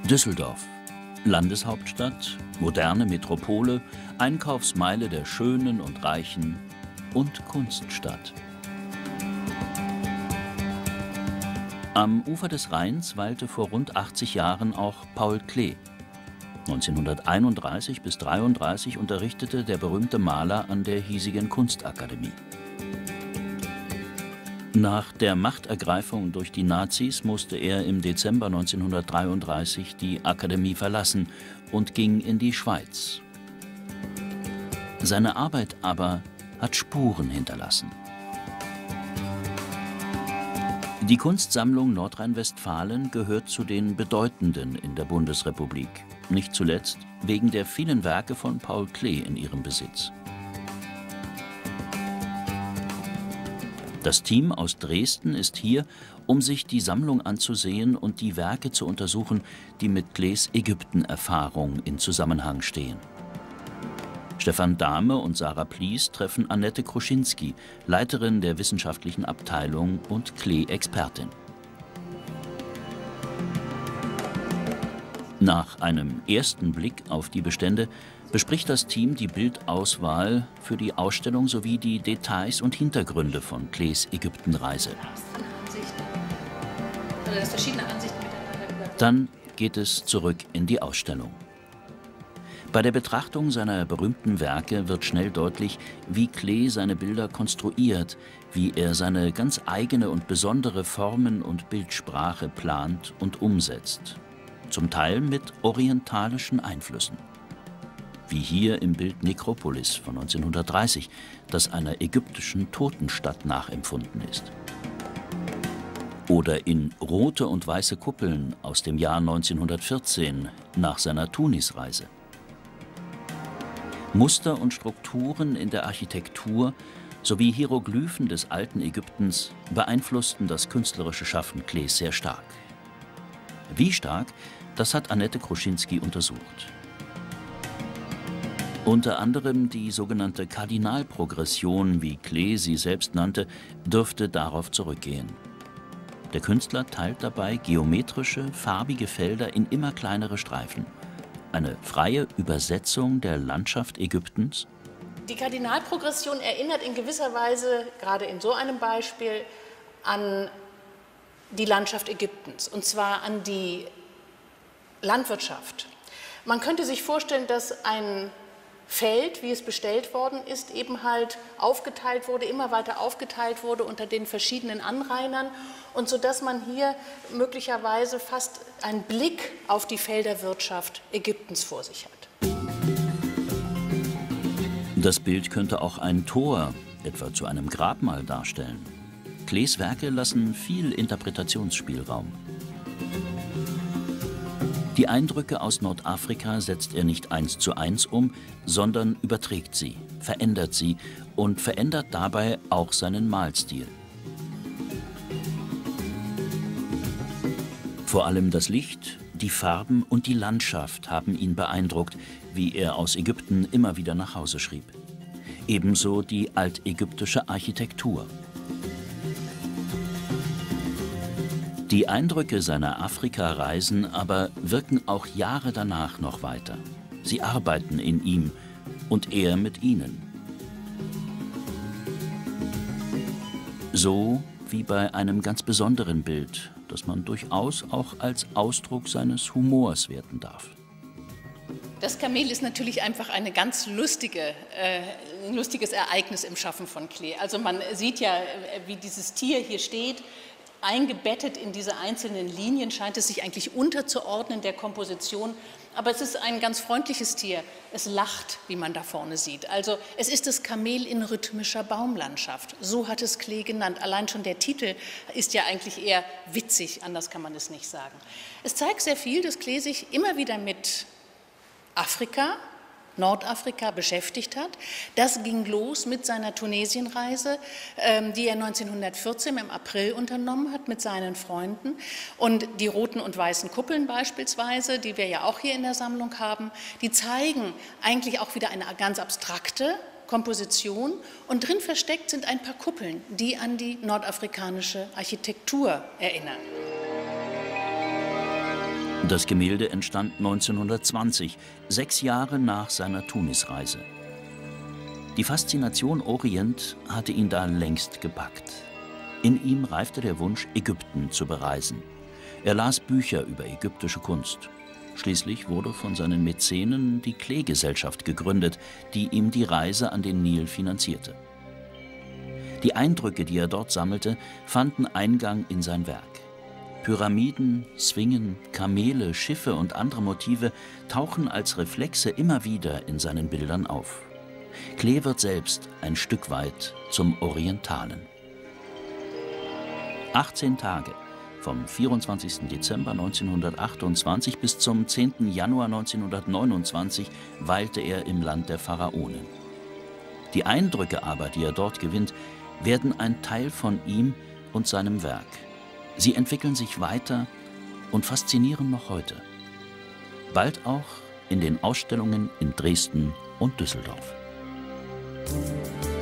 Düsseldorf. Landeshauptstadt, moderne Metropole, Einkaufsmeile der Schönen und Reichen und Kunststadt. Am Ufer des Rheins weilte vor rund 80 Jahren auch Paul Klee. 1931 bis 1933 unterrichtete der berühmte Maler an der hiesigen Kunstakademie. Nach der Machtergreifung durch die Nazis musste er im Dezember 1933 die Akademie verlassen und ging in die Schweiz. Seine Arbeit aber hat Spuren hinterlassen. Die Kunstsammlung Nordrhein-Westfalen gehört zu den bedeutenden in der Bundesrepublik, nicht zuletzt wegen der vielen Werke von Paul Klee in ihrem Besitz. Das Team aus Dresden ist hier, um sich die Sammlung anzusehen und die Werke zu untersuchen, die mit Klees Ägypten-Erfahrung in Zusammenhang stehen. Stefan Dahme und Sarah Plies treffen Annette Kruschinski, Leiterin der wissenschaftlichen Abteilung und Klee-Expertin. Nach einem ersten Blick auf die Bestände bespricht das Team die Bildauswahl für die Ausstellung sowie die Details und Hintergründe von Klees Ägyptenreise. Dann geht es zurück in die Ausstellung. Bei der Betrachtung seiner berühmten Werke wird schnell deutlich, wie Klee seine Bilder konstruiert, wie er seine ganz eigene und besondere Formen- und Bildsprache plant und umsetzt. Zum Teil mit orientalischen Einflüssen. Wie hier im Bild Nekropolis von 1930, das einer ägyptischen Totenstadt nachempfunden ist. Oder in Rote und weiße Kuppeln aus dem Jahr 1914 nach seiner Tunisreise. Muster und Strukturen in der Architektur sowie Hieroglyphen des alten Ägyptens beeinflussten das künstlerische Schaffen Klees sehr stark. Wie stark, das hat Annette Kruschinski untersucht. Unter anderem die sogenannte Kardinalprogression, wie Klee sie selbst nannte, dürfte darauf zurückgehen. Der Künstler teilt dabei geometrische, farbige Felder in immer kleinere Streifen. Eine freie Übersetzung der Landschaft Ägyptens? Die Kardinalprogression erinnert in gewisser Weise, gerade in so einem Beispiel, an die Landschaft Ägyptens, und zwar an die Landwirtschaft. Man könnte sich vorstellen, dass ein Feld, wie es bestellt worden ist, eben halt aufgeteilt wurde, immer weiter aufgeteilt wurde unter den verschiedenen Anrainern, und so dass man hier möglicherweise fast einen Blick auf die Felderwirtschaft Ägyptens vor sich hat. Das Bild könnte auch ein Tor, etwa zu einem Grabmal, darstellen. Klees Werke lassen viel Interpretationsspielraum. Die Eindrücke aus Nordafrika setzt er nicht 1:1 um, sondern überträgt sie, verändert sie und verändert dabei auch seinen Malstil. Vor allem das Licht, die Farben und die Landschaft haben ihn beeindruckt, wie er aus Ägypten immer wieder nach Hause schrieb. Ebenso die altägyptische Architektur. Die Eindrücke seiner Afrika-Reisen aber wirken auch Jahre danach noch weiter. Sie arbeiten in ihm und er mit ihnen. So wie bei einem ganz besonderen Bild, das man durchaus auch als Ausdruck seines Humors werten darf. Das Kamel ist natürlich einfach ein ganz lustiges Ereignis im Schaffen von Klee. Also man sieht ja, wie dieses Tier hier steht. Eingebettet in diese einzelnen Linien scheint es sich eigentlich unterzuordnen der Komposition. Aber es ist ein ganz freundliches Tier. Es lacht, wie man da vorne sieht. Also es ist das Kamel in rhythmischer Baumlandschaft. So hat es Klee genannt. Allein schon der Titel ist ja eigentlich eher witzig, anders kann man es nicht sagen. Es zeigt sehr viel, dass Klee sich immer wieder mit Afrika, Nordafrika beschäftigt hat. Das ging los mit seiner Tunesienreise, die er 1914 im April unternommen hat mit seinen Freunden. Und die roten und weißen Kuppeln beispielsweise, die wir ja auch hier in der Sammlung haben, die zeigen eigentlich auch wieder eine ganz abstrakte Komposition. Und drin versteckt sind ein paar Kuppeln, die an die nordafrikanische Architektur erinnern. Das Gemälde entstand 1920, 6 Jahre nach seiner Tunisreise. Die Faszination Orient hatte ihn da längst gepackt. In ihm reifte der Wunsch, Ägypten zu bereisen. Er las Bücher über ägyptische Kunst. Schließlich wurde von seinen Mäzenen die Klee-Gesellschaft gegründet, die ihm die Reise an den Nil finanzierte. Die Eindrücke, die er dort sammelte, fanden Eingang in sein Werk. Pyramiden, Sphingen, Kamele, Schiffe und andere Motive tauchen als Reflexe immer wieder in seinen Bildern auf. Klee wird selbst ein Stück weit zum Orientalen. 18 Tage, vom 24. Dezember 1928 bis zum 10. Januar 1929, weilte er im Land der Pharaonen. Die Eindrücke aber, die er dort gewinnt, werden ein Teil von ihm und seinem Werk. Sie entwickeln sich weiter und faszinieren noch heute. Bald auch in den Ausstellungen in Dresden und Düsseldorf.